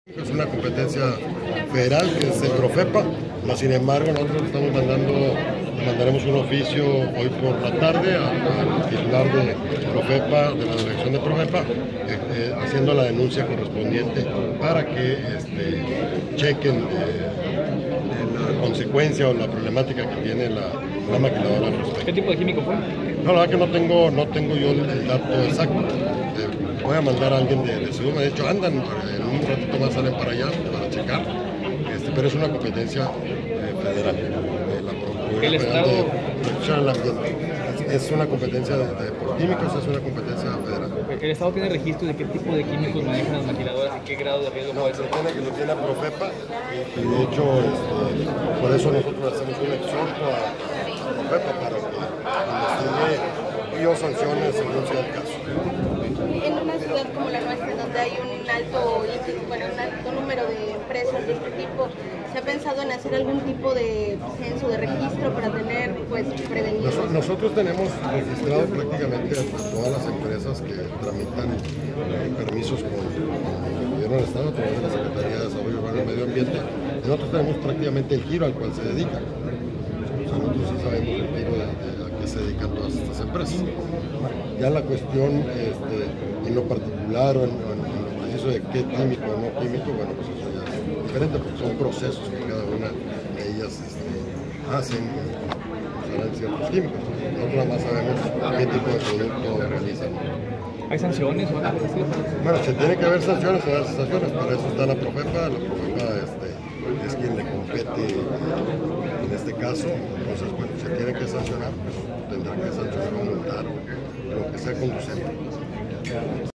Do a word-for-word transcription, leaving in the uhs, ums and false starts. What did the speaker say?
Es una competencia federal que es el Profepa, mas sin embargo nosotros estamos mandando, mandaremos un oficio hoy por la tarde al titular de Profepa, de la delegación de Profepa, eh, eh, haciendo la denuncia correspondiente para que este, chequen eh, la consecuencia o la problemática que tiene la, la maquiladora al respecto. ¿Qué tipo de químico fue? No, la verdad que no tengo, no tengo yo el, el dato exacto. Eh, voy a mandar a alguien de, de seguro, me ha dicho, andan, en un ratito más salen para allá para checar, este, pero es una competencia eh, federal. De la Procuraduría ¿El Federal Estado? de Protección al Ambiente. Es, es una competencia de, de por químicos, es una competencia federal. ¿El Estado tiene registro de qué tipo de químicos manejan las maquiladoras y qué grado de riesgo No, puede lo ser? tiene, lo tiene a Profepa y, y de hecho este, por eso nosotros hacemos un exhorto a, a Profepa para que investigue y o sancione según sea el caso. En una ciudad como la nuestra, donde hay un alto índice, bueno, un alto número de empresas de este tipo, ¿se ha pensado en hacer algún tipo de censo, de registro para tener, pues, prevenido? Nos, nosotros tenemos registrado prácticamente a todas las empresas que tramitan eh, permisos con, con el gobierno del Estado, a través de la Secretaría de Desarrollo Urbano y Medio Ambiente. Y nosotros tenemos prácticamente el giro al cual se dedican. O sea, nosotros sí sabemos el giro de, de a qué se dedican todas estas empresas. Ya la cuestión este, en lo particular o en, en, en lo preciso de qué químico o no químico, bueno, pues eso ya es diferente porque son procesos que cada una de ellas este, hacen y usarán ciertos químicos. Nosotros nada más sabemos qué tipo de producto realizan. ¿Hay sanciones o algo así? Bueno, si tiene que haber sanciones, se dan sanciones, para eso está la Profepa, la Profepa este, es quien le compete en este caso, entonces bueno, si tiene que sancionar, pues tendrá que sancionar o multar o lo que sea conducente.